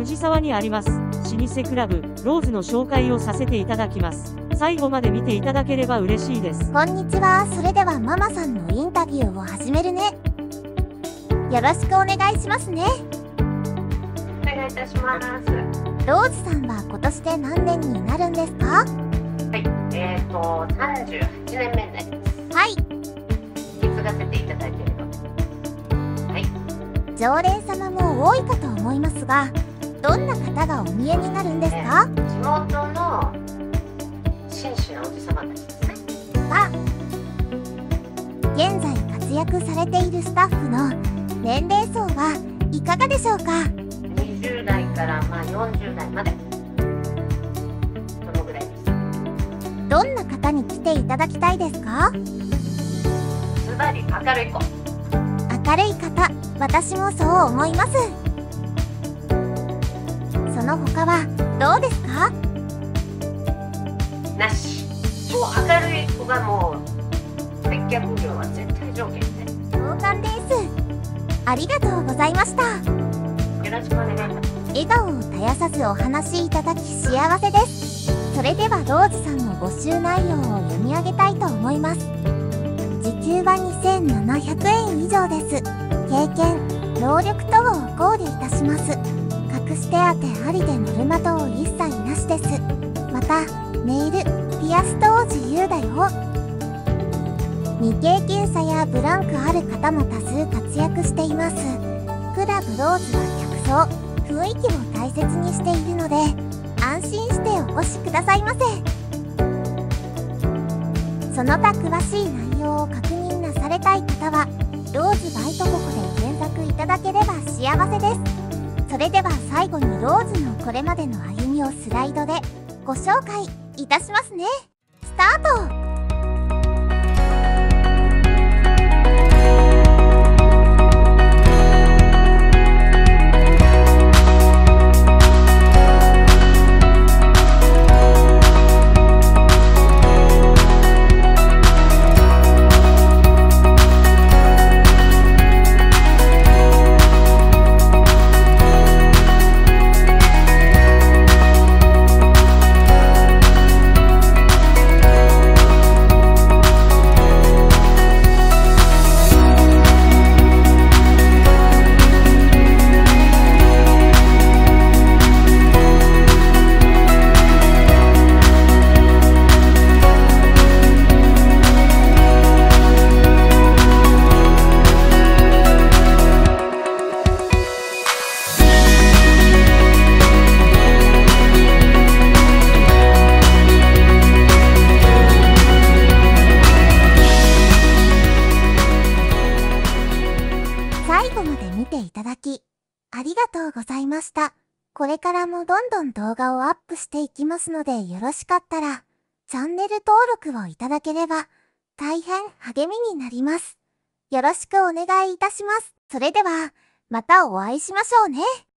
藤沢にあります老舗クラブローズの紹介をさせていただきます。最後まで見ていただければ嬉しいです。 こんにちは。それではママさんのインタビューを始めるね。よろしくお願いしますね。 お願いいたします。 ローズさんは今年で何年になるんですか？ はい、38年目になります。 はい。 引き継がせていただいているので。はい。 常連様も多いかと思いますが、どんな方がお見えになるんですか？ 地元の紳士なおじさまたちですね。 現在活躍されているスタッフの年齢層はいかがでしょうか ？20代から40代まで、そのぐらいです。 どんな方に来ていただきたいですか？ ズバリ明るい子。 明るい方、私もそう思います。その他はどうですか？ なし。もう明るい子がもう接客業は絶対条件で。 同感です。ありがとうございました。 よろしくお願いします。 笑顔を絶やさずお話しいただき幸せです。それではローズさんの募集内容を読み上げたいと思います。時給は2700円以上です。経験、能力等を考慮いたします。隠し手当ありでノルマ等一切なしです。また、ネイル、ピアス等自由だよ。未経験者やブランクある方も多数活躍しています。クラブローズは客層、雰囲気を大切にしているので、安心してお越しくださいませ。その他詳しい内容を確認なされたい方は、ローズバイトココで検索いただければ幸せです。それでは最後にローズのこれまでの歩みをスライドでご紹介いたしますね。スタート。最後まで見ていただき、ありがとうございました。これからもどんどん動画をアップしていきますので、よろしかったら、チャンネル登録をいただければ、大変励みになります。よろしくお願いいたします。それでは、またお会いしましょうね。